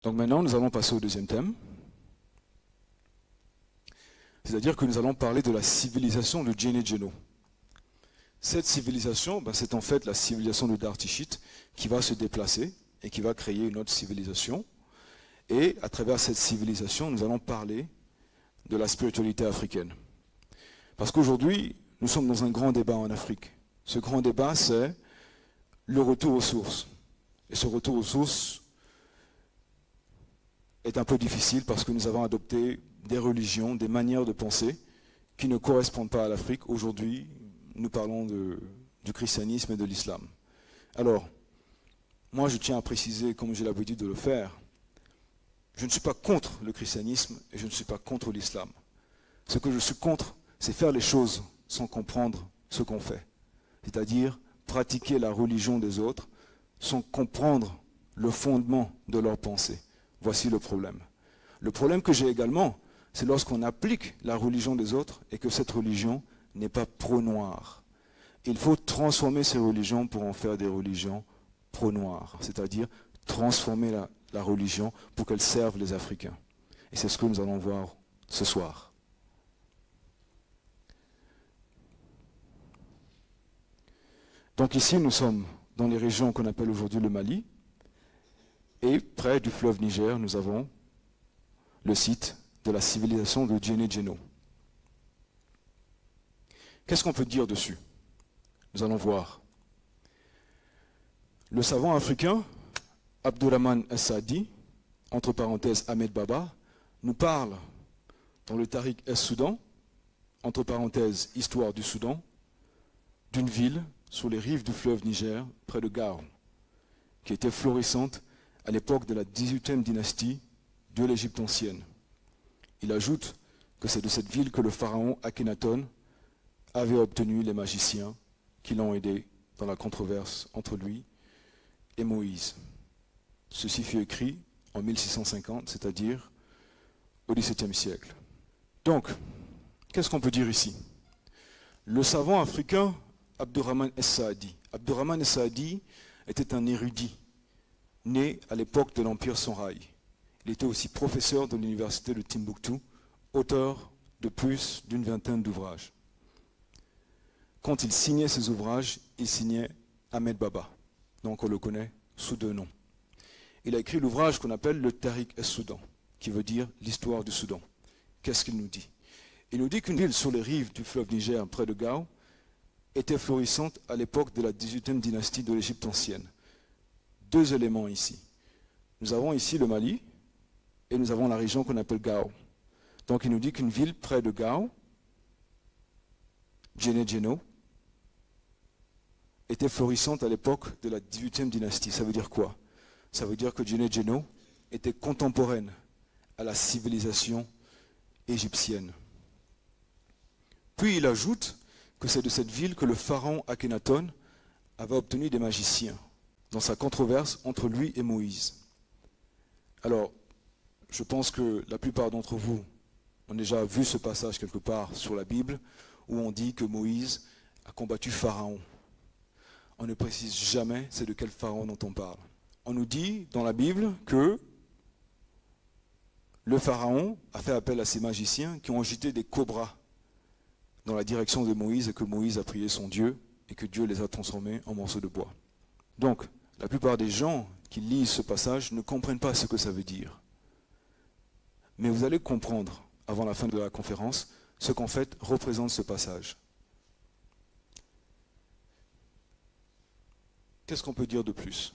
Donc maintenant, nous allons passer au deuxième thème. C'est-à-dire que nous allons parler de la civilisation de Djene Djeno. Cette civilisation, c'est en fait la civilisation de Dartishit qui va se déplacer et qui va créer une autre civilisation. Et à travers cette civilisation, nous allons parler de la spiritualité africaine. Parce qu'aujourd'hui, nous sommes dans un grand débat en Afrique. Ce grand débat, c'est le retour aux sources. Et ce retour aux sources est un peu difficile parce que nous avons adopté des religions, des manières de penser qui ne correspondent pas à l'Afrique. Aujourd'hui, nous parlons du christianisme et de l'islam. Alors, moi je tiens à préciser, comme j'ai l'habitude de le faire, je ne suis pas contre le christianisme et je ne suis pas contre l'islam. Ce que je suis contre, c'est faire les choses sans comprendre ce qu'on fait. C'est-à-dire pratiquer la religion des autres sans comprendre le fondement de leur pensée. Voici le problème. Le problème que j'ai également, c'est lorsqu'on applique la religion des autres et que cette religion n'est pas pro-noire. Il faut transformer ces religions pour en faire des religions pro-noires, c'est-à-dire transformer la religion pour qu'elle serve les Africains. Et c'est ce que nous allons voir ce soir. Donc ici, nous sommes dans les régions qu'on appelle aujourd'hui le Mali, et près du fleuve Niger, nous avons le site de la civilisation de Djene Djeno. Qu'est-ce qu'on peut dire dessus? Nous allons voir. Le savant africain, Abdourahmane Es-Saadi, entre parenthèses Ahmed Baba, nous parle dans le Tariq Es-Soudan, entre parenthèses Histoire du Soudan, d'une ville sur les rives du fleuve Niger, près de Gao, qui était florissante à l'époque de la 18e dynastie de l'Égypte ancienne. Il ajoute que c'est de cette ville que le pharaon Akhenaton avait obtenu les magiciens qui l'ont aidé dans la controverse entre lui et Moïse. Ceci fut écrit en 1650, c'est-à-dire au XVIIe siècle. Donc, qu'est-ce qu'on peut dire ici? Le savant africain Abdourahmane Es-Saadi. Abdourahmane Es-Saadi était un érudit, né à l'époque de l'Empire Songhai. Il était aussi professeur de l'université de Timbuktu, auteur de plus d'une vingtaine d'ouvrages. Quand il signait ses ouvrages, il signait Ahmed Baba, donc on le connaît sous deux noms. Il a écrit l'ouvrage qu'on appelle le Tariq Es-Soudan, qui veut dire l'histoire du Soudan. Qu'est-ce qu'il nous dit? Il nous dit qu'une ville sur les rives du fleuve Niger, près de Gao, était florissante à l'époque de la 18e dynastie de l'Égypte ancienne. Deux éléments ici. Nous avons ici le Mali et nous avons la région qu'on appelle Gao. Donc il nous dit qu'une ville près de Gao, Djene Djeno, était florissante à l'époque de la 18e dynastie. Ça veut dire quoi? Ça veut dire que Djene Djeno était contemporaine à la civilisation égyptienne. Puis il ajoute que c'est de cette ville que le pharaon Akhenaton avait obtenu des magiciens dans sa controverse entre lui et Moïse. Alors, je pense que la plupart d'entre vous ont déjà vu ce passage quelque part sur la Bible où on dit que Moïse a combattu Pharaon. On ne précise jamais c'est de quel pharaon dont on parle. On nous dit dans la Bible que le pharaon a fait appel à ses magiciens qui ont jeté des cobras dans la direction de Moïse et que Moïse a prié son Dieu et que Dieu les a transformés en morceaux de bois. Donc, la plupart des gens qui lisent ce passage ne comprennent pas ce que ça veut dire. Mais vous allez comprendre, avant la fin de la conférence, ce qu'en fait représente ce passage. Qu'est-ce qu'on peut dire de plus?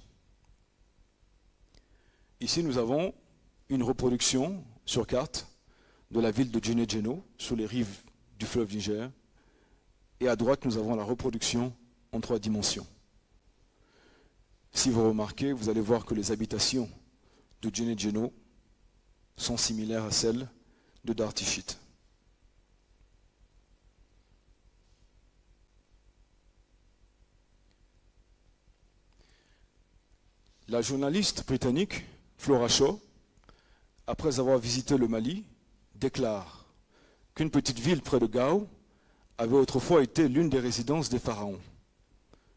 Ici, nous avons une reproduction sur carte de la ville de Djene Djeno, sur les rives du fleuve Niger. Et à droite, nous avons la reproduction en 3 dimensions. Si vous remarquez, vous allez voir que les habitations de Djene Djeno sont similaires à celles de Dartishit. La journaliste britannique Flora Shaw, après avoir visité le Mali, déclare qu'une petite ville près de Gao avait autrefois été l'une des résidences des pharaons.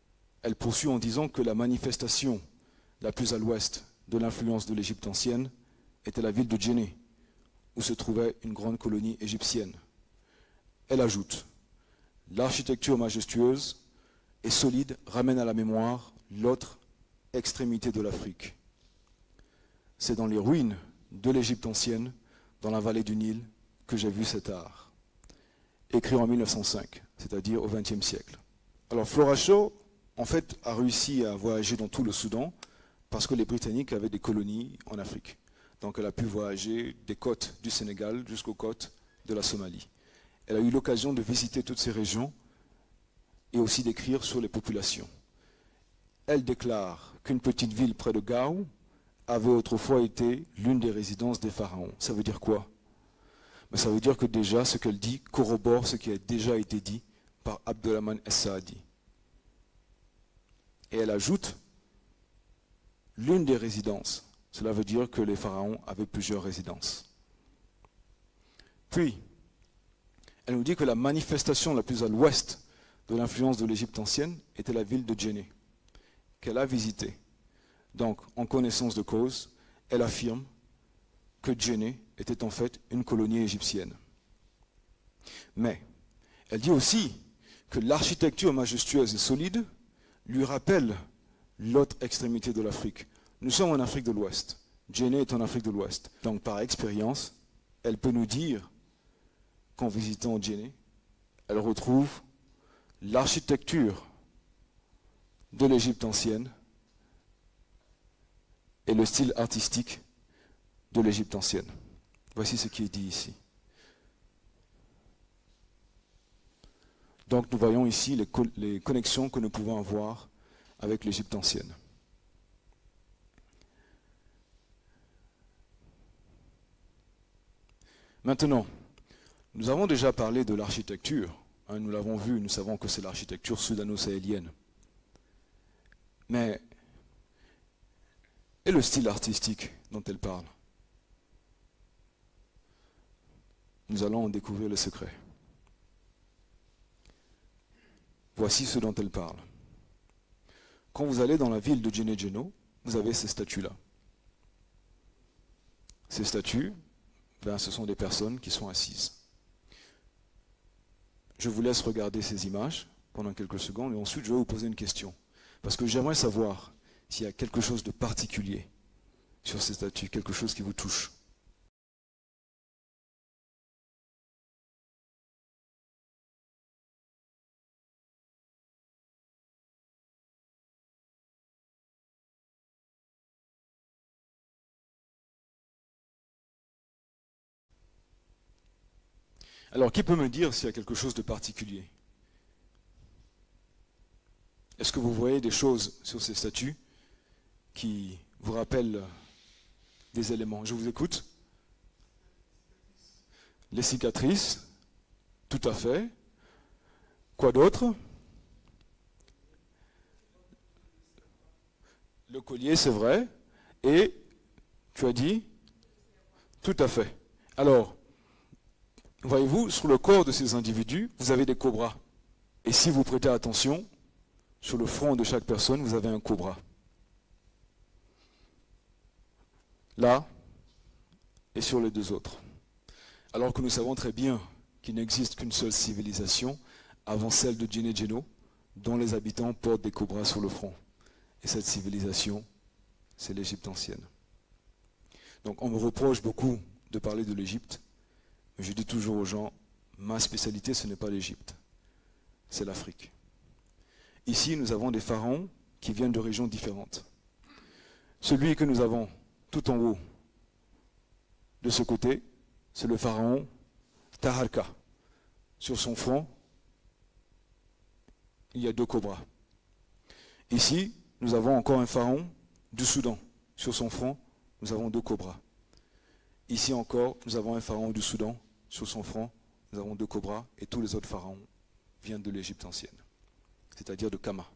Elle poursuit en disant que la manifestation la plus à l'ouest de l'influence de l'Égypte ancienne était la ville de Djenné, où se trouvait une grande colonie égyptienne. Elle ajoute, l'architecture majestueuse et solide ramène à la mémoire l'autre extrémité de l'Afrique. C'est dans les ruines de l'Égypte ancienne, dans la vallée du Nil, que j'ai vu cet art. Écrit en 1905, c'est-à-dire au XXe siècle. Alors Flora Shaw, en fait, a réussi à voyager dans tout le Soudan parce que les Britanniques avaient des colonies en Afrique. Donc elle a pu voyager des côtes du Sénégal jusqu'aux côtes de la Somalie. Elle a eu l'occasion de visiter toutes ces régions et aussi d'écrire sur les populations. Elle déclare qu'une petite ville près de Gao avait autrefois été l'une des résidences des pharaons. Ça veut dire quoi? Mais ça veut dire que déjà ce qu'elle dit corrobore ce qui a déjà été dit par Abdurrahman Es-Saadi. Et elle ajoute l'une des résidences. Cela veut dire que les pharaons avaient plusieurs résidences. Puis, elle nous dit que la manifestation la plus à l'ouest de l'influence de l'Égypte ancienne était la ville de Djenné, qu'elle a visitée. Donc, en connaissance de cause, elle affirme que Djenné était en fait une colonie égyptienne. Mais, elle dit aussi que l'architecture majestueuse et solide lui rappelle l'autre extrémité de l'Afrique. Nous sommes en Afrique de l'Ouest. Djenné est en Afrique de l'Ouest. Donc, par expérience, elle peut nous dire qu'en visitant Djenné, elle retrouve l'architecture de l'Égypte ancienne et le style artistique de l'Égypte ancienne. Voici ce qui est dit ici. Donc nous voyons ici les connexions que nous pouvons avoir avec l'Égypte ancienne. Maintenant, nous avons déjà parlé de l'architecture. Hein, nous l'avons vu, nous savons que c'est l'architecture soudano-sahélienne. Mais, et le style artistique dont elle parle? Nous allons en découvrir le secret. Voici ce dont elle parle. Quand vous allez dans la ville de Djenné-Djeno, vous avez ces statues-là. Ces statues, ce sont des personnes qui sont assises. Je vous laisse regarder ces images pendant quelques secondes et ensuite je vais vous poser une question. Parce que j'aimerais savoir s'il y a quelque chose de particulier sur ces statues, quelque chose qui vous touche. Alors, qui peut me dire s'il y a quelque chose de particulier? Est-ce que vous voyez des choses sur ces statues qui vous rappellent des éléments? Je vous écoute. Les cicatrices, tout à fait. Quoi d'autre? Le collier, c'est vrai. Et, tu as dit? Tout à fait. Alors, voyez-vous, sur le corps de ces individus, vous avez des cobras. Et si vous prêtez attention, sur le front de chaque personne, vous avez un cobra. Là, et sur les deux autres. Alors que nous savons très bien qu'il n'existe qu'une seule civilisation avant celle de Djenné-Djeno, dont les habitants portent des cobras sur le front. Et cette civilisation, c'est l'Égypte ancienne. Donc on me reproche beaucoup de parler de l'Égypte, mais je dis toujours aux gens, ma spécialité ce n'est pas l'Égypte, c'est l'Afrique. Ici nous avons des pharaons qui viennent de régions différentes. Celui que nous avons tout en haut, de ce côté, c'est le pharaon Taharka. Sur son front, il y a deux cobras. Ici, nous avons encore un pharaon du Soudan. Sur son front, nous avons deux cobras. Ici encore, nous avons un pharaon du Soudan. Sur son front, nous avons deux cobras. Et tous les autres pharaons viennent de l'Égypte ancienne, c'est-à-dire de Kama.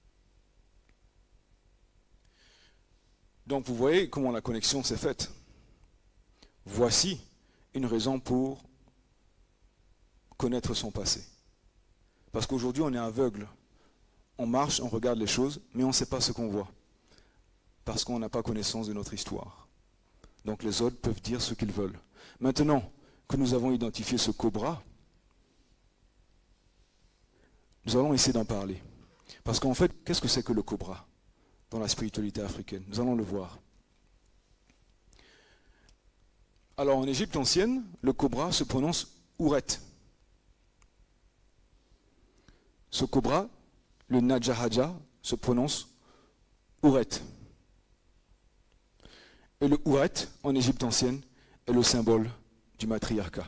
Donc vous voyez comment la connexion s'est faite. Voici une raison pour connaître son passé. Parce qu'aujourd'hui on est aveugle. On marche, on regarde les choses, mais on ne sait pas ce qu'on voit. Parce qu'on n'a pas connaissance de notre histoire. Donc les autres peuvent dire ce qu'ils veulent. Maintenant que nous avons identifié ce cobra, nous allons essayer d'en parler. Parce qu'en fait, qu'est-ce que c'est que le cobra dans la spiritualité africaine? Nous allons le voir. Alors en Égypte ancienne, le cobra se prononce Ouret. Ce cobra, le Najahaja, se prononce Ouret. Et le Ouret, en Égypte ancienne, est le symbole du matriarcat.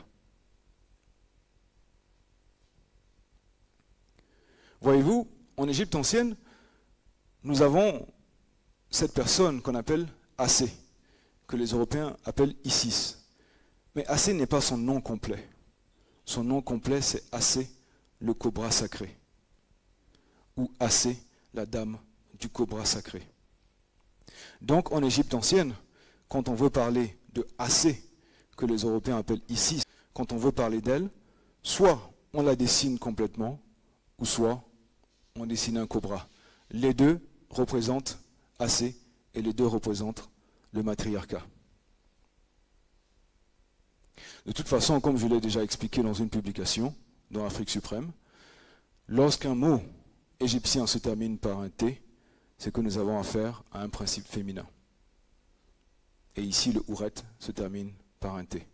Voyez-vous, en Égypte ancienne, nous avons cette personne qu'on appelle Assé, que les Européens appellent Isis. Mais Assé n'est pas son nom complet. Son nom complet, c'est Assé, le cobra sacré. Ou Assé, la dame du cobra sacré. Donc en Égypte ancienne, quand on veut parler de Assé, que les Européens appellent Isis, quand on veut parler d'elle, soit on la dessine complètement, ou soit on dessine un cobra. Les deux représentent Assé et les deux représentent le matriarcat. De toute façon, comme je l'ai déjà expliqué dans une publication, dans Afrique suprême, lorsqu'un mot égyptien se termine par un T, c'est que nous avons affaire à un principe féminin. Et ici, le Ouret se termine par un T.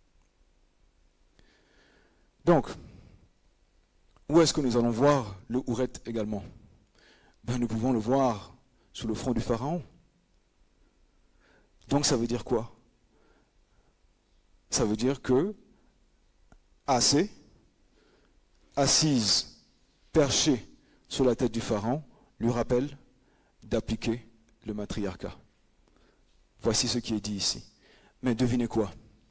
Donc, où est-ce que nous allons voir le Ouret également? Nous pouvons le voir sur le front du pharaon. Donc ça veut dire quoi? Ça veut dire que Assé, assise, perchée sur la tête du pharaon, lui rappelle d'appliquer le matriarcat. Voici ce qui est dit ici. Mais devinez quoi?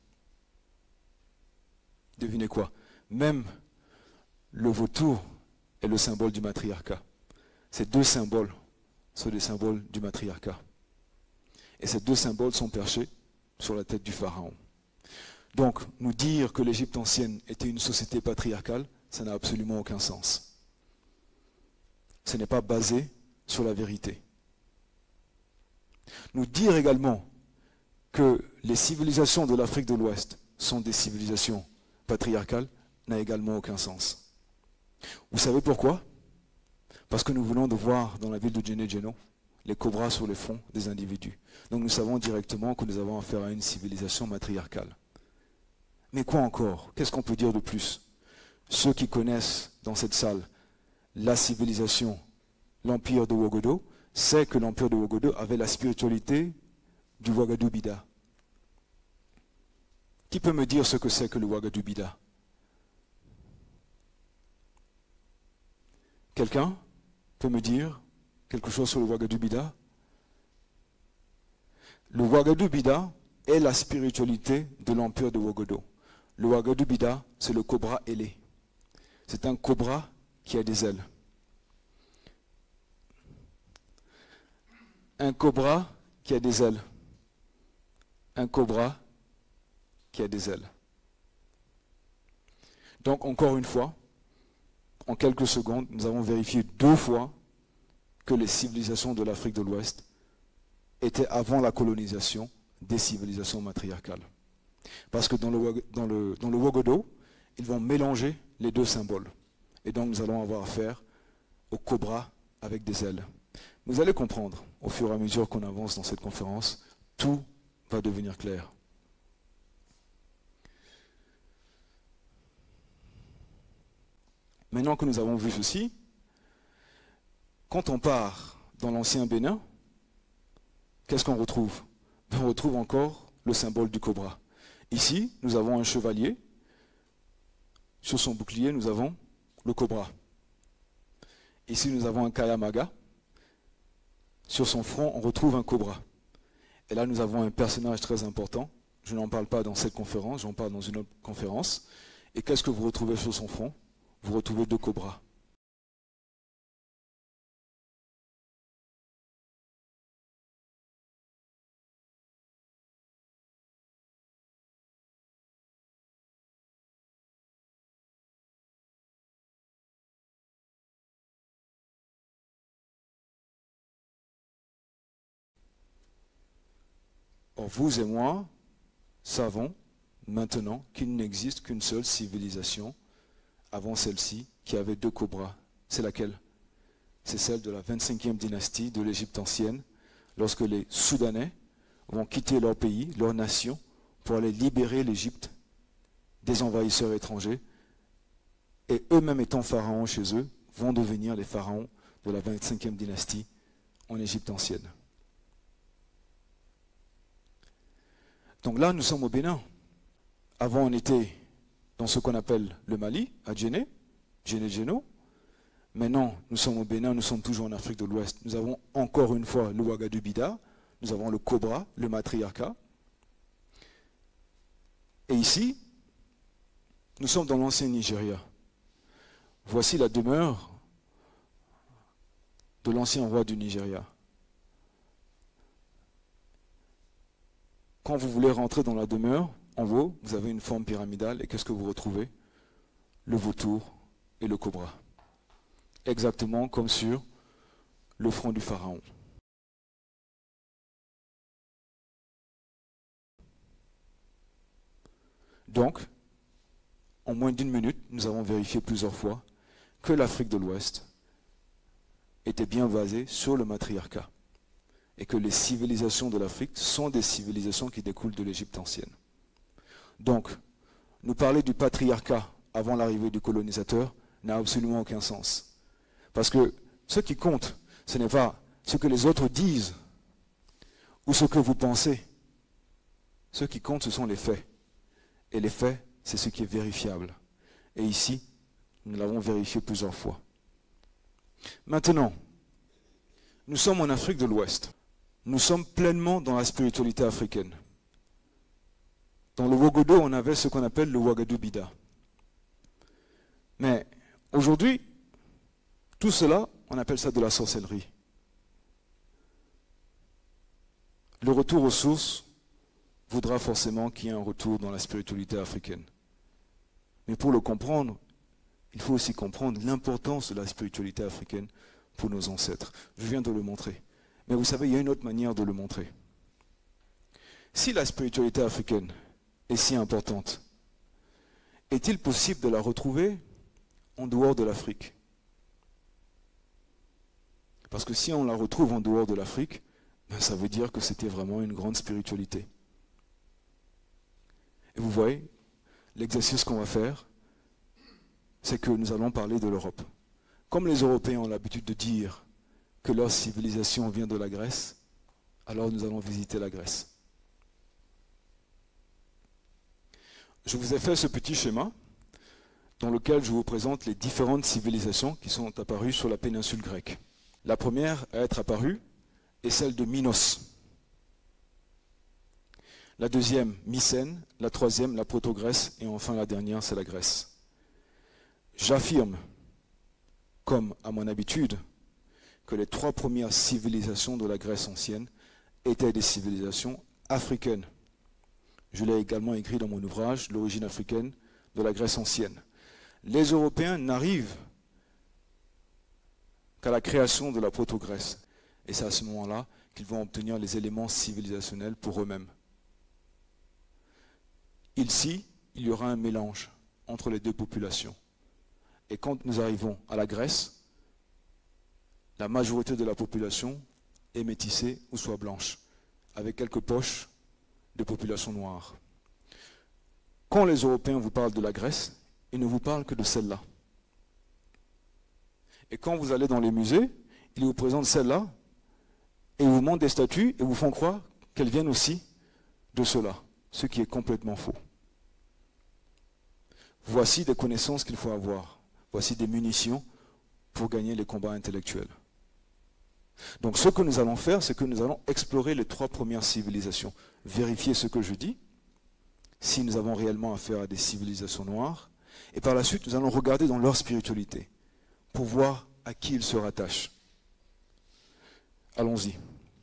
Devinez quoi? Même le vautour est le symbole du matriarcat. Ces deux symboles sont des symboles du matriarcat. Et ces deux symboles sont perchés sur la tête du pharaon. Donc, nous dire que l'Égypte ancienne était une société patriarcale, ça n'a absolument aucun sens. Ce n'est pas basé sur la vérité. Nous dire également que les civilisations de l'Afrique de l'Ouest sont des civilisations patriarcales n'a également aucun sens. Vous savez pourquoi? Parce que nous venons de voir dans la ville de Djenné-Djeno les cobras sur les fronts des individus. Donc nous savons directement que nous avons affaire à une civilisation matriarcale. Mais quoi encore? Qu'est-ce qu'on peut dire de plus? Ceux qui connaissent dans cette salle la civilisation, l'empire de Ouagadougou, savent que l'empire de Ouagadougou avait la spiritualité du Ouagadou Bida. Qui peut me dire ce que c'est que le Ouagadou Bida? Quelqu'un peut me dire quelque chose sur le Ouagadou Bida? Le Ouagadou Bida est la spiritualité de l'empire de Ouagadougou. Le Ouagadou Bida, c'est le cobra ailé. C'est un cobra qui a des ailes. Un cobra qui a des ailes. Un cobra qui a des ailes. Donc encore une fois, en quelques secondes, nous avons vérifié 2 fois que les civilisations de l'Afrique de l'Ouest étaient avant la colonisation des civilisations matriarcales. Parce que dans le Ouagadougou, ils vont mélanger les deux symboles. Et donc nous allons avoir affaire au cobra avec des ailes. Vous allez comprendre, au fur et à mesure qu'on avance dans cette conférence, tout va devenir clair. Maintenant que nous avons vu ceci, quand on part dans l'ancien Bénin, qu'est-ce qu'on retrouve? On retrouve encore le symbole du cobra. Ici, nous avons un chevalier. Sur son bouclier, nous avons le cobra. Ici, nous avons un Kayamaga. Sur son front, on retrouve un cobra. Et là, nous avons un personnage très important. Je n'en parle pas dans cette conférence, j'en parle dans une autre conférence. Et qu'est-ce que vous retrouvez sur son front? Vous retrouvez 2 cobras. Or, vous et moi savons maintenant qu'il n'existe qu'une seule civilisation avant celle-ci qui avait 2 cobras. C'est laquelle? C'est celle de la 25e dynastie de l'Égypte ancienne, lorsque les Soudanais vont quitter leur pays, leur nation, pour aller libérer l'Égypte des envahisseurs étrangers, et eux-mêmes étant pharaons chez eux, vont devenir les pharaons de la 25e dynastie en Égypte ancienne. Donc là, nous sommes au Bénin. Avant, on était dans ce qu'on appelle le Mali, à Djenné, Djenné-Djeno. Maintenant, nous sommes au Bénin, nous sommes toujours en Afrique de l'Ouest. Nous avons encore une fois le Ouagadougou, nous avons le Cobra, le matriarcat. Et ici, nous sommes dans l'ancien Nigeria. Voici la demeure de l'ancien roi du Nigeria. Quand vous voulez rentrer dans la demeure, en haut, vous avez une forme pyramidale, et qu'est-ce que vous retrouvez? Le vautour et le cobra. Exactement comme sur le front du pharaon. Donc, en moins d'1 minute, nous avons vérifié plusieurs fois que l'Afrique de l'Ouest était bien basée sur le matriarcat et que les civilisations de l'Afrique sont des civilisations qui découlent de l'Égypte ancienne. Donc, nous parler du patriarcat avant l'arrivée du colonisateur n'a absolument aucun sens. Parce que ce qui compte, ce n'est pas ce que les autres disent ou ce que vous pensez. Ce qui compte, ce sont les faits. Et les faits, c'est ce qui est vérifiable. Et ici, nous l'avons vérifié plusieurs fois. Maintenant, nous sommes en Afrique de l'Ouest. Nous sommes pleinement dans la spiritualité africaine. Dans le Wogodo, on avait ce qu'on appelle le Ouagadou Bida. Mais aujourd'hui, tout cela, on appelle ça de la sorcellerie. Le retour aux sources voudra forcément qu'il y ait un retour dans la spiritualité africaine. Mais pour le comprendre, il faut aussi comprendre l'importance de la spiritualité africaine pour nos ancêtres. Je viens de le montrer. Mais vous savez, il y a une autre manière de le montrer. Si la spiritualité africaine est si importante, est-il possible de la retrouver en dehors de l'Afrique? Parce que si on la retrouve en dehors de l'Afrique, ben ça veut dire que c'était vraiment une grande spiritualité. Et vous voyez, l'exercice qu'on va faire, c'est que nous allons parler de l'Europe. Comme les Européens ont l'habitude de dire que leur civilisation vient de la Grèce, alors nous allons visiter la Grèce. Je vous ai fait ce petit schéma dans lequel je vous présente les différentes civilisations qui sont apparues sur la péninsule grecque. La première à être apparue est celle de Minos. La deuxième, Mycène. La troisième, la Proto-Grèce. Et enfin la dernière, c'est la Grèce. J'affirme, comme à mon habitude, que les 3 premières civilisations de la Grèce ancienne étaient des civilisations africaines. Je l'ai également écrit dans mon ouvrage, L'origine africaine de la Grèce ancienne. Les Européens n'arrivent qu'à la création de la Proto-Grèce. Et c'est à ce moment-là qu'ils vont obtenir les éléments civilisationnels pour eux-mêmes. Ici, il y aura un mélange entre les 2 populations. Et quand nous arrivons à la Grèce, la majorité de la population est métissée ou soit blanche, avec quelques poches de population noire. Quand les Européens vous parlent de la Grèce, ils ne vous parlent que de celle-là. Et quand vous allez dans les musées, ils vous présentent celle-là, et ils vous montrent des statues, et vous font croire qu'elles viennent aussi de cela, ce qui est complètement faux. Voici des connaissances qu'il faut avoir. Voici des munitions pour gagner les combats intellectuels. Donc ce que nous allons faire, c'est que nous allons explorer les 3 premières civilisations, vérifier ce que je dis, si nous avons réellement affaire à des civilisations noires, et par la suite nous allons regarder dans leur spiritualité, pour voir à qui ils se rattachent. Allons-y.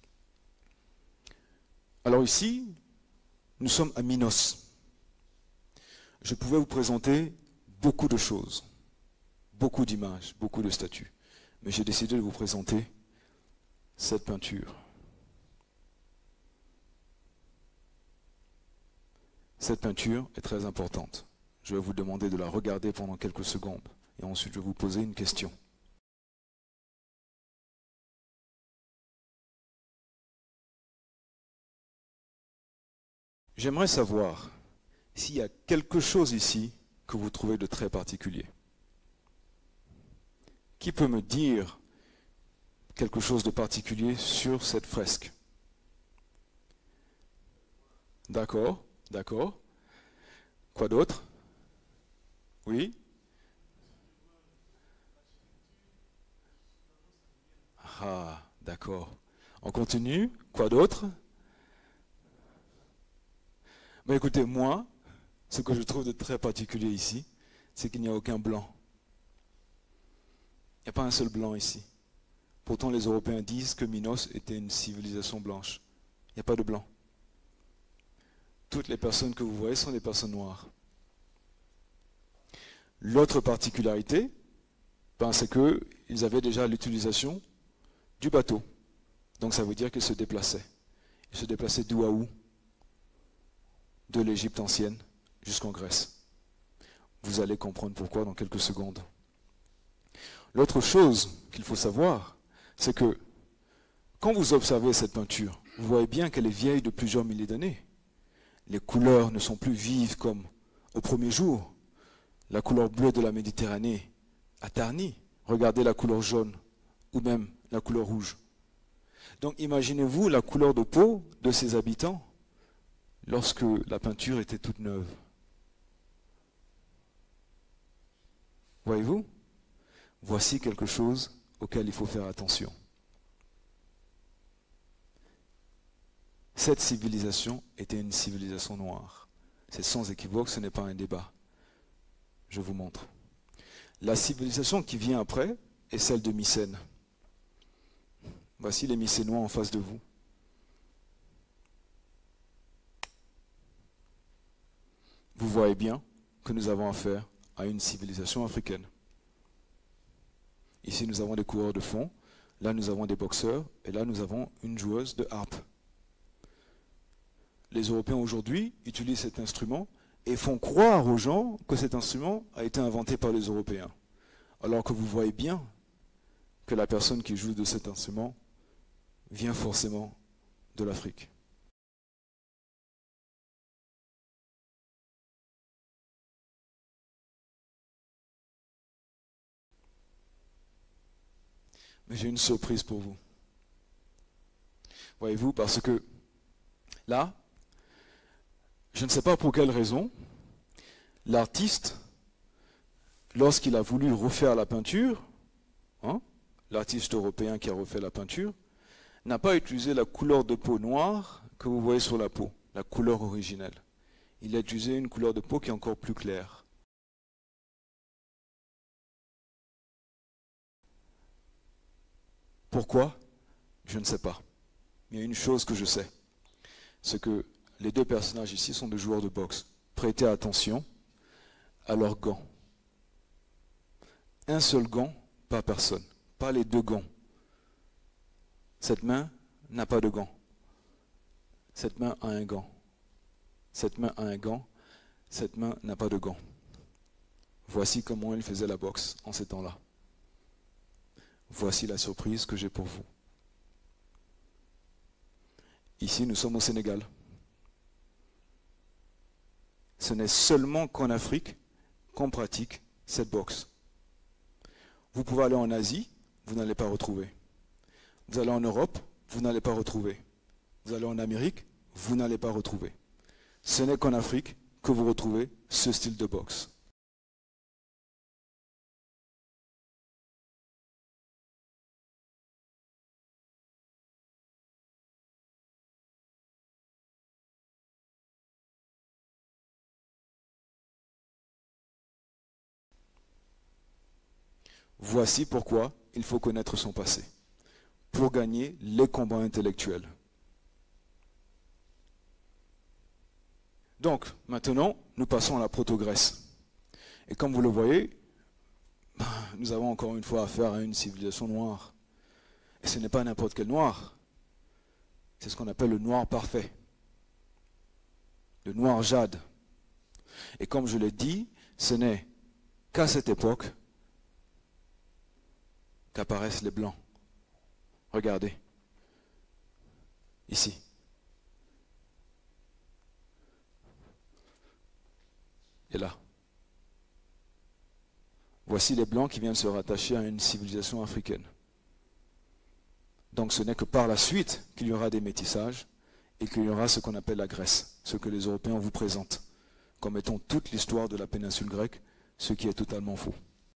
Alors ici, nous sommes à Minos. Je pouvais vous présenter beaucoup de choses, beaucoup d'images, beaucoup de statues, mais j'ai décidé de vous présenter cette peinture. Cette peinture est très importante. Je vais vous demander de la regarder pendant quelques secondes et ensuite je vais vous poser une question. J'aimerais savoir s'il y a quelque chose ici que vous trouvez de très particulier. Qui peut me dire quelque chose de particulier sur cette fresque? D'accord, d'accord. Quoi d'autre? Oui? Ah, d'accord. On continue. Quoi d'autre? Ben écoutez, moi, ce que je trouve de très particulier ici, c'est qu'il n'y a aucun blanc. Il n'y a pas un seul blanc ici. Pourtant, les Européens disent que Minos était une civilisation blanche. Il n'y a pas de blanc. Toutes les personnes que vous voyez sont des personnes noires. L'autre particularité, ben, c'est qu'ils avaient déjà l'utilisation du bateau. Donc ça veut dire qu'ils se déplaçaient. Ils se déplaçaient d'où à où? De l'Égypte ancienne jusqu'en Grèce. Vous allez comprendre pourquoi dans quelques secondes. L'autre chose qu'il faut savoir, c'est que quand vous observez cette peinture, vous voyez bien qu'elle est vieille de plusieurs milliers d'années. Les couleurs ne sont plus vives comme au premier jour. La couleur bleue de la Méditerranée a terni. Regardez la couleur jaune ou même la couleur rouge. Donc imaginez-vous la couleur de peau de ces habitants lorsque la peinture était toute neuve. Voyez-vous? Voici quelque chose auquel il faut faire attention. Cette civilisation était une civilisation noire. C'est sans équivoque, ce n'est pas un débat. Je vous montre. La civilisation qui vient après est celle de Mycène. Voici les Mycénois en face de vous. Vous voyez bien que nous avons affaire à une civilisation africaine. Ici, nous avons des coureurs de fond, là, nous avons des boxeurs, et là, nous avons une joueuse de harpe. Les Européens aujourd'hui utilisent cet instrument et font croire aux gens que cet instrument a été inventé par les Européens. Alors que vous voyez bien que la personne qui joue de cet instrument vient forcément de l'Afrique. Mais j'ai une surprise pour vous. Voyez-vous, parce que là, je ne sais pas pour quelle raison, l'artiste, lorsqu'il a voulu refaire la peinture, l'artiste européen qui a refait la peinture, n'a pas utilisé la couleur de peau noire que vous voyez sur la peau, la couleur originelle. Il a utilisé une couleur de peau qui est encore plus claire. Pourquoi? Je ne sais pas. Mais il y a une chose que je sais, c'est que les deux personnages ici sont des joueurs de boxe. Prêtez attention à leurs gants. Un seul gant par personne, pas les deux gants. Cette main n'a pas de gant. Cette main a un gant. Cette main a un gant. Cette main n'a pas de gant. Voici comment il faisait la boxe en ces temps-là. Voici la surprise que j'ai pour vous. Ici, nous sommes au Sénégal. Ce n'est seulement qu'en Afrique qu'on pratique cette boxe. Vous pouvez aller en Asie, vous n'allez pas retrouver. Vous allez en Europe, vous n'allez pas retrouver. Vous allez en Amérique, vous n'allez pas retrouver. Ce n'est qu'en Afrique que vous retrouvez ce style de boxe. Voici pourquoi il faut connaître son passé, pour gagner les combats intellectuels. Donc, maintenant, nous passons à la proto-Grèce. Et comme vous le voyez, nous avons encore une fois affaire à une civilisation noire. Et ce n'est pas n'importe quel noir. C'est ce qu'on appelle le noir parfait. Le noir jade, Et comme je l'ai dit, ce n'est qu'à cette époque qu'apparaissent les Blancs. Regardez, ici. Et là. Voici les Blancs qui viennent se rattacher à une civilisation africaine. Donc ce n'est que par la suite qu'il y aura des métissages et qu'il y aura ce qu'on appelle la Grèce, ce que les Européens vous présentent comme étant toute l'histoire de la péninsule grecque, ce qui est totalement faux.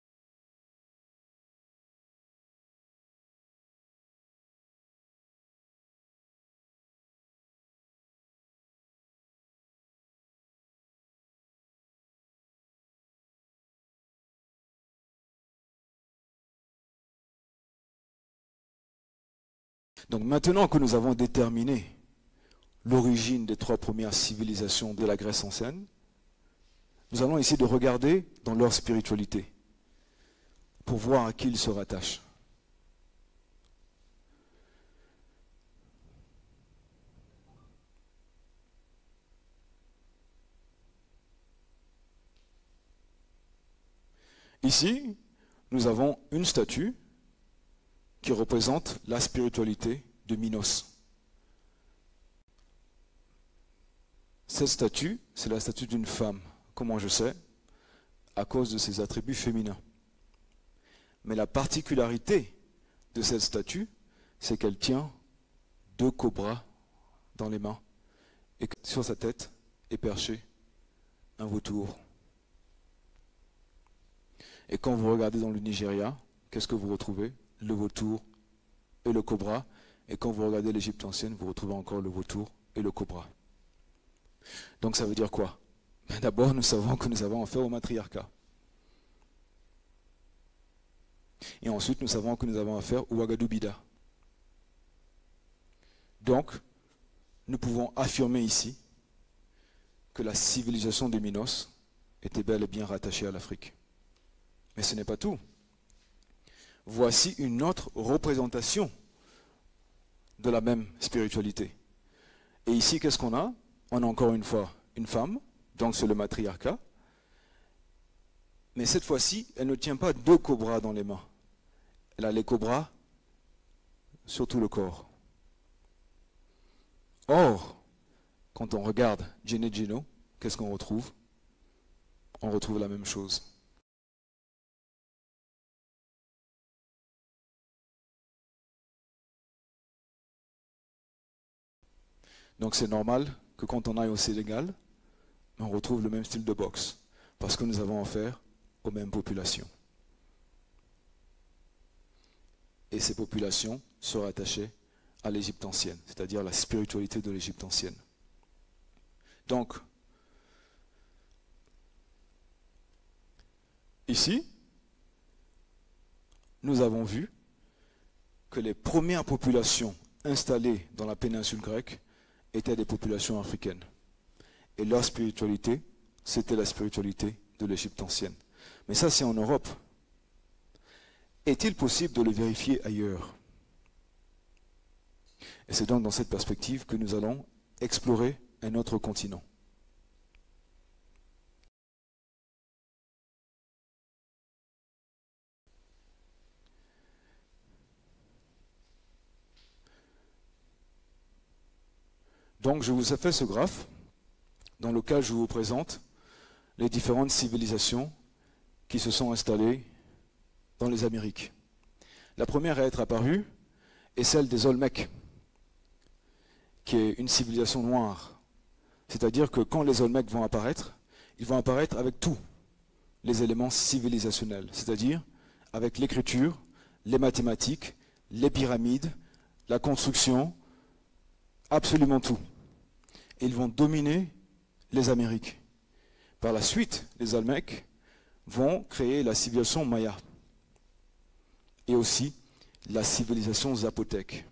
Donc maintenant que nous avons déterminé l'origine des 3 premières civilisations de la Grèce ancienne, nous allons essayer de regarder dans leur spiritualité pour voir à qui ils se rattachent. Ici, nous avons une statue qui représente la spiritualité de Minos. Cette statue, c'est la statue d'une femme. Comment je sais? À cause de ses attributs féminins. Mais la particularité de cette statue, c'est qu'elle tient 2 cobras dans les mains et que sur sa tête est perché un vautour. Et quand vous regardez dans le Nigeria, qu'est-ce que vous retrouvez? Le vautour et le cobra. Et quand vous regardez l'Égypte ancienne, vous retrouvez encore le vautour et le cobra. Donc ça veut dire quoi? D'abord, nous savons que nous avons affaire au matriarcat. Et ensuite, nous savons que nous avons affaire au Ouagadougou. Donc, nous pouvons affirmer ici que la civilisation de Minos était bel et bien rattachée à l'Afrique. Mais ce n'est pas tout. Voici une autre représentation de la même spiritualité. Et ici, qu'est-ce qu'on a? On a encore une fois une femme, donc c'est le matriarcat. Mais cette fois-ci, elle ne tient pas 2 cobras dans les mains. Elle a les cobras sur tout le corps. Or, quand on regarde Gene Geno, qu'est-ce qu'on retrouve? On retrouve la même chose. Donc c'est normal que quand on aille au Sénégal, on retrouve le même style de boxe, parce que nous avons affaire aux mêmes populations. Et ces populations se rattachaient à l'Égypte ancienne, c'est-à-dire la spiritualité de l'Égypte ancienne. Donc, ici, nous avons vu que les premières populations installées dans la péninsule grecque étaient des populations africaines. Et leur spiritualité, c'était la spiritualité de l'Égypte ancienne. Mais ça, c'est en Europe. Est-il possible de le vérifier ailleurs? Et c'est donc dans cette perspective que nous allons explorer un autre continent. Donc je vous ai fait ce graphe dans lequel je vous présente les différentes civilisations qui se sont installées dans les Amériques. La première à être apparue est celle des Olmecs, qui est une civilisation noire. C'est-à-dire que quand les Olmecs vont apparaître, ils vont apparaître avec tous les éléments civilisationnels, c'est-à-dire avec l'écriture, les mathématiques, les pyramides, la construction, absolument tout. Et ils vont dominer les Amériques. Par la suite, les Olmecs vont créer la civilisation Maya et aussi la civilisation zapotèque.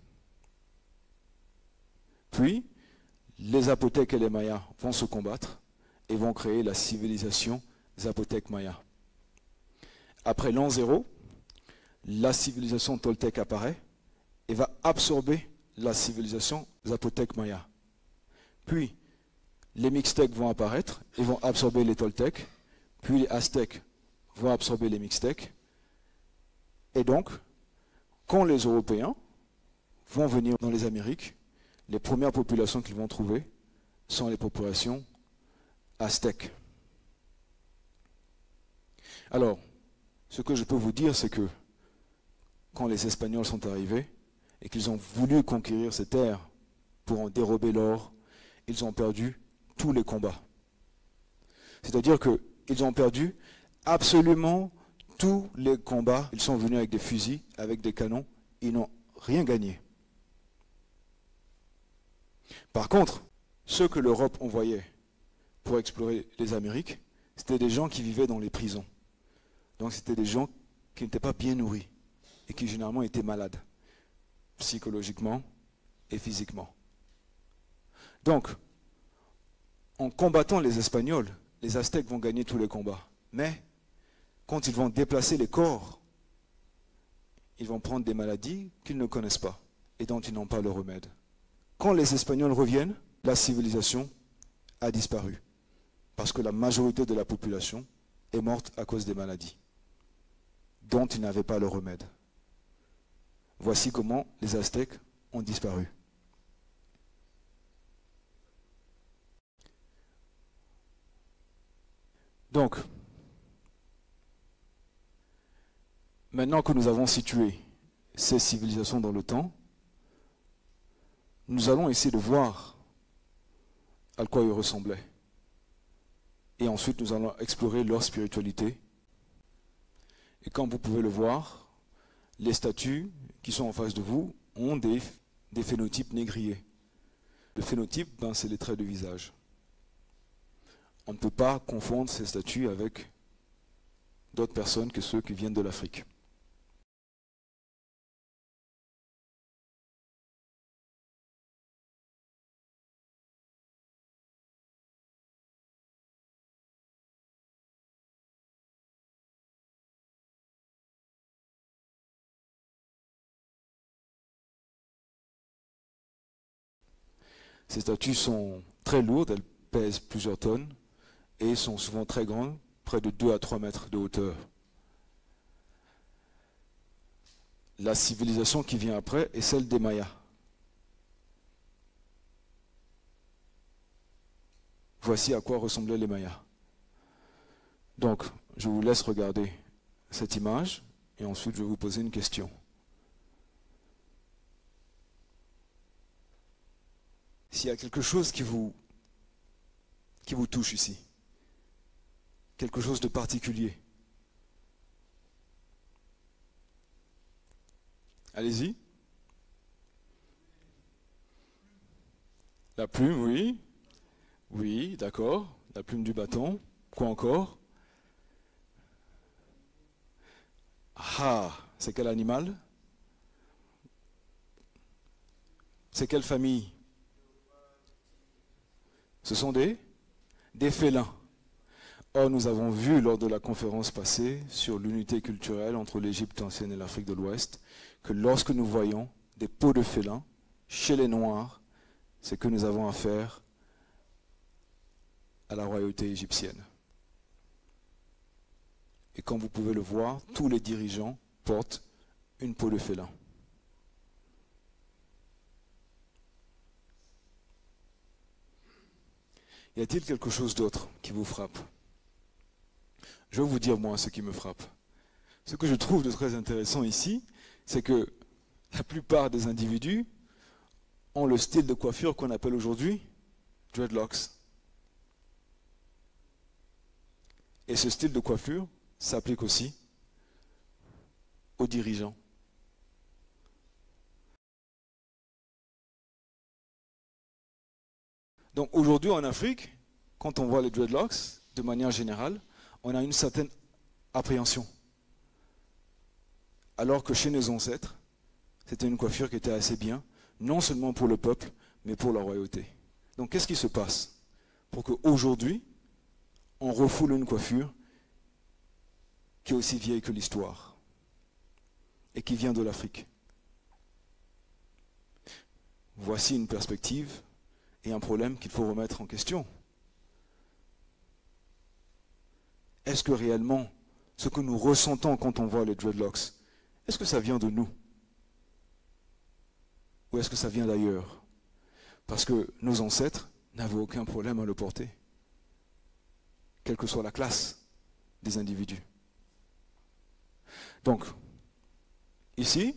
Puis, les Zapotèques et les Mayas vont se combattre et vont créer la civilisation zapotèque-maya. Après l'an 0, la civilisation toltèque apparaît et va absorber la civilisation zapotèque-maya. Puis, les Mixtèques vont apparaître et vont absorber les Toltèques, puis les Aztèques vont absorber les Mixtèques. Et donc, quand les Européens vont venir dans les Amériques, les premières populations qu'ils vont trouver sont les populations aztèques. Alors, ce que je peux vous dire, c'est que quand les Espagnols sont arrivés et qu'ils ont voulu conquérir ces terres pour en dérober l'or, ils ont perdu tous les combats. C'est-à-dire qu'ils ont perdu absolument tous les combats. Ils sont venus avec des fusils, avec des canons, ils n'ont rien gagné. Par contre, ceux que l'Europe envoyait pour explorer les Amériques, c'était des gens qui vivaient dans les prisons. Donc c'était des gens qui n'étaient pas bien nourris et qui généralement étaient malades, psychologiquement et physiquement. Donc, en combattant les Espagnols, les Aztèques vont gagner tous les combats. Mais, quand ils vont déplacer les corps, ils vont prendre des maladies qu'ils ne connaissent pas et dont ils n'ont pas le remède. Quand les Espagnols reviennent, la civilisation a disparu. Parce que la majorité de la population est morte à cause des maladies dont ils n'avaient pas le remède. Voici comment les Aztèques ont disparu. Donc, maintenant que nous avons situé ces civilisations dans le temps, nous allons essayer de voir à quoi ils ressemblaient. Et ensuite, nous allons explorer leur spiritualité. Et comme vous pouvez le voir, les statues qui sont en face de vous ont des phénotypes négriers. Le phénotype, c'est les traits de visage. On ne peut pas confondre ces statues avec d'autres personnes que ceux qui viennent de l'Afrique. Ces statues sont très lourdes, elles pèsent plusieurs tonnes et sont souvent très grandes, près de 2 à 3 mètres de hauteur. La civilisation qui vient après est celle des Mayas. Voici à quoi ressemblaient les Mayas. Donc, je vous laisse regarder cette image et ensuite je vais vous poser une question. S'il y a quelque chose qui vous touche ici, quelque chose de particulier, allez-y. La plume, oui. Oui, d'accord. La plume du bâton. Quoi encore? Ah, c'est quel animal? C'est quelle famille? Ce sont des félins. Or, nous avons vu lors de la conférence passée sur l'unité culturelle entre l'Égypte ancienne et l'Afrique de l'Ouest que lorsque nous voyons des peaux de félins chez les Noirs, c'est que nous avons affaire à la royauté égyptienne. Et comme vous pouvez le voir, tous les dirigeants portent une peau de félin. Y a-t-il quelque chose d'autre qui vous frappe? Je vais vous dire moi ce qui me frappe. Ce que je trouve de très intéressant ici, c'est que la plupart des individus ont le style de coiffure qu'on appelle aujourd'hui dreadlocks. Et ce style de coiffure s'applique aussi aux dirigeants. Donc aujourd'hui en Afrique, quand on voit les dreadlocks, de manière générale, on a une certaine appréhension. Alors que chez nos ancêtres, c'était une coiffure qui était assez bien, non seulement pour le peuple, mais pour la royauté. Donc qu'est-ce qui se passe pour qu'aujourd'hui, on refoule une coiffure qui est aussi vieille que l'histoire et qui vient de l'Afrique? Voici une perspective et un problème qu'il faut remettre en question. est-ce que réellement, ce que nous ressentons quand on voit les dreadlocks, est-ce que ça vient de nous? Ou est-ce que ça vient d'ailleurs? Parce que nos ancêtres n'avaient aucun problème à le porter, quelle que soit la classe des individus. Donc, ici,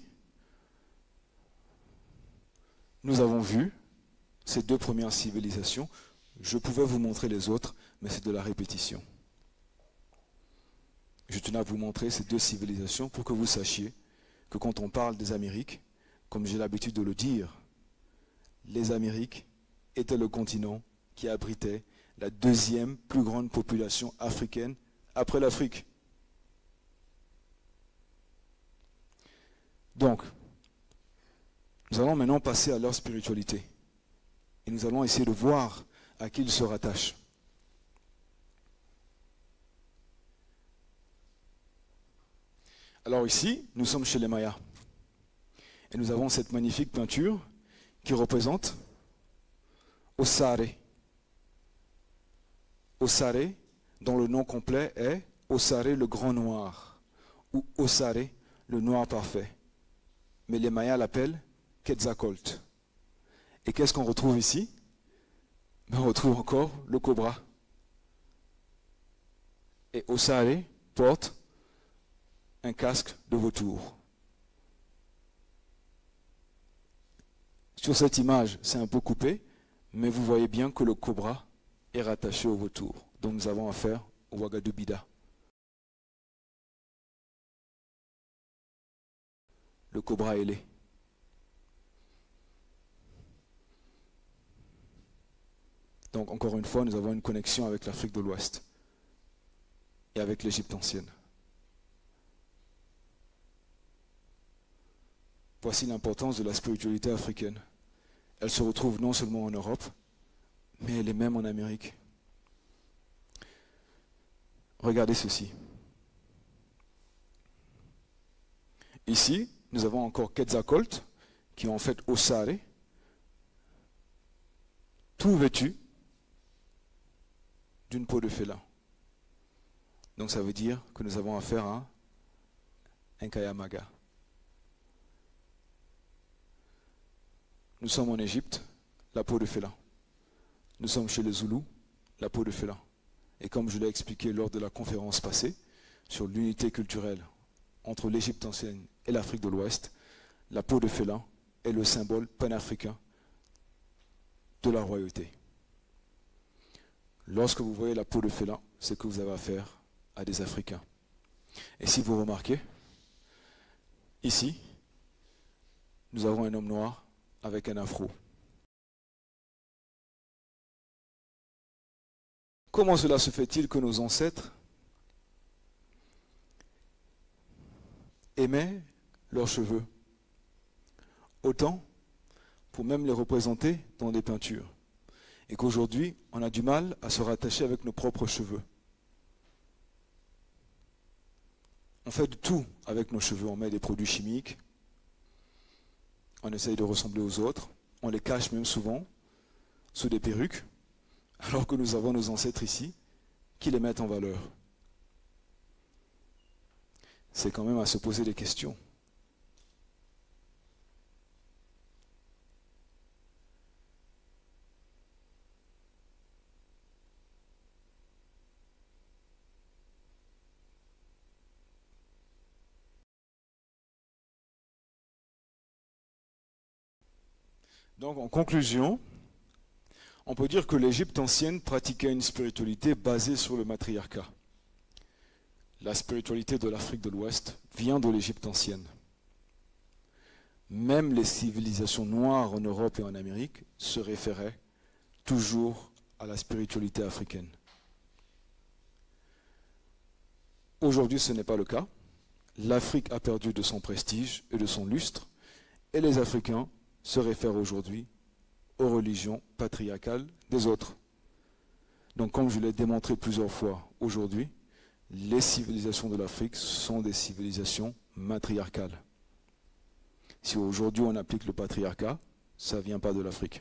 nous avons vu ces deux premières civilisations. Je pouvais vous montrer les autres, mais c'est de la répétition. Je tenais à vous montrer ces deux civilisations pour que vous sachiez que quand on parle des Amériques, comme j'ai l'habitude de le dire, les Amériques étaient le continent qui abritait la deuxième plus grande population africaine après l'Afrique. Donc, nous allons maintenant passer à leur spiritualité. Et nous allons essayer de voir à qui ils se rattachent. Alors ici, nous sommes chez les Mayas. Et nous avons cette magnifique peinture qui représente Osare. Osare, dont le nom complet est Osare le Grand Noir, ou Osare le Noir Parfait. Mais les Mayas l'appellent Quetzalcoatl. Et qu'est-ce qu'on retrouve ici? On retrouve encore le cobra. Et Osare porte un casque de vautour. Sur cette image, c'est un peu coupé, mais vous voyez bien que le cobra est rattaché au vautour. Donc nous avons affaire au Ouagadou-Bida. Le cobra ailé. Donc encore une fois, nous avons une connexion avec l'Afrique de l'Ouest et avec l'Égypte ancienne. Voici l'importance de la spiritualité africaine. Elle se retrouve non seulement en Europe, mais elle est même en Amérique. Regardez ceci. Ici, nous avons encore Quetzalcoatl, qui est en fait Osare, tout vêtu d'une peau de félin. Donc ça veut dire que nous avons affaire à un Kayamaga. Nous sommes en Égypte, la peau de félin. Nous sommes chez les Zoulous, la peau de félin. Et comme je l'ai expliqué lors de la conférence passée sur l'unité culturelle entre l'Égypte ancienne et l'Afrique de l'Ouest, la peau de félin est le symbole panafricain de la royauté. Lorsque vous voyez la peau de félin, c'est que vous avez affaire à des Africains. Et si vous remarquez, ici, nous avons un homme noir avec un afro. Comment cela se fait-il que nos ancêtres aimaient leurs cheveux autant pour même les représenter dans des peintures, et qu'aujourd'hui on a du mal à se rattacher avec nos propres cheveux? On fait de tout avec nos cheveux, on met des produits chimiques, on essaye de ressembler aux autres, on les cache même souvent sous des perruques, alors que nous avons nos ancêtres ici qui les mettent en valeur. C'est quand même à se poser des questions. Donc en conclusion, on peut dire que l'Égypte ancienne pratiquait une spiritualité basée sur le matriarcat. La spiritualité de l'Afrique de l'Ouest vient de l'Égypte ancienne. Même les civilisations noires en Europe et en Amérique se référaient toujours à la spiritualité africaine. Aujourd'hui, ce n'est pas le cas. L'Afrique a perdu de son prestige et de son lustre, et les Africains se réfèrent aujourd'hui aux religions patriarcales des autres. Donc, comme je l'ai démontré plusieurs fois aujourd'hui, les civilisations de l'Afrique sont des civilisations matriarcales. Si aujourd'hui on applique le patriarcat, ça ne vient pas de l'Afrique.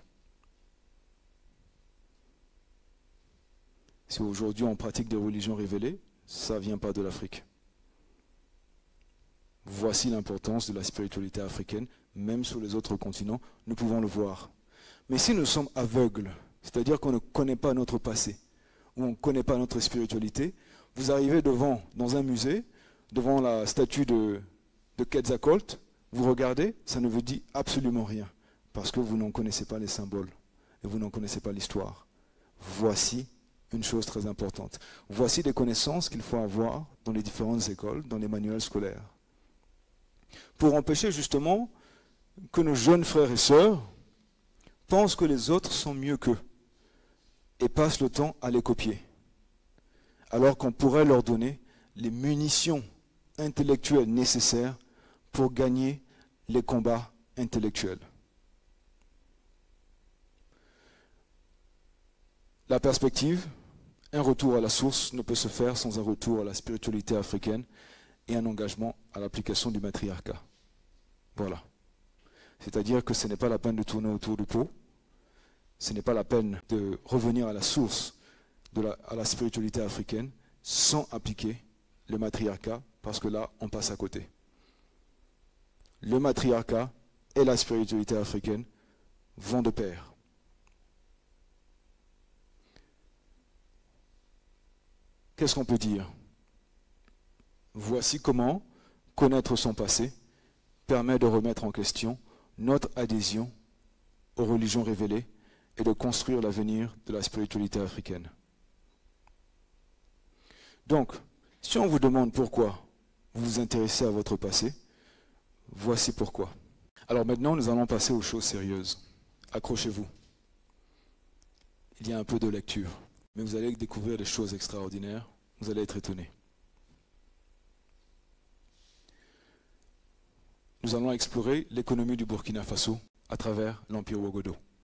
Si aujourd'hui on pratique des religions révélées, ça ne vient pas de l'Afrique. Voici l'importance de la spiritualité africaine, même sur les autres continents, nous pouvons le voir. Mais si nous sommes aveugles, c'est-à-dire qu'on ne connaît pas notre passé, ou on ne connaît pas notre spiritualité, vous arrivez dans un musée, devant la statue de Quetzalcoatl, vous regardez, ça ne vous dit absolument rien, parce que vous n'en connaissez pas les symboles, et vous n'en connaissez pas l'histoire. Voici une chose très importante. Voici des connaissances qu'il faut avoir dans les différentes écoles, dans les manuels scolaires, pour empêcher justement que nos jeunes frères et sœurs pensent que les autres sont mieux qu'eux et passent le temps à les copier, alors qu'on pourrait leur donner les munitions intellectuelles nécessaires pour gagner les combats intellectuels. La perspective, un retour à la source ne peut se faire sans un retour à la spiritualité africaine et un engagement à l'application du matriarcat. Voilà. C'est-à-dire que ce n'est pas la peine de tourner autour du pot, ce n'est pas la peine de revenir à la source, à la spiritualité africaine, sans appliquer le matriarcat, parce que là, on passe à côté. Le matriarcat et la spiritualité africaine vont de pair. Qu'est-ce qu'on peut dire? Voici comment connaître son passé permet de remettre en question notre adhésion aux religions révélées et de construire l'avenir de la spiritualité africaine. Donc, si on vous demande pourquoi vous vous intéressez à votre passé, voici pourquoi. Alors maintenant, nous allons passer aux choses sérieuses. Accrochez-vous. Il y a un peu de lecture, mais vous allez découvrir des choses extraordinaires. Vous allez être étonnés. Nous allons explorer l'économie du Burkina Faso à travers l'Empire Ouagadougou.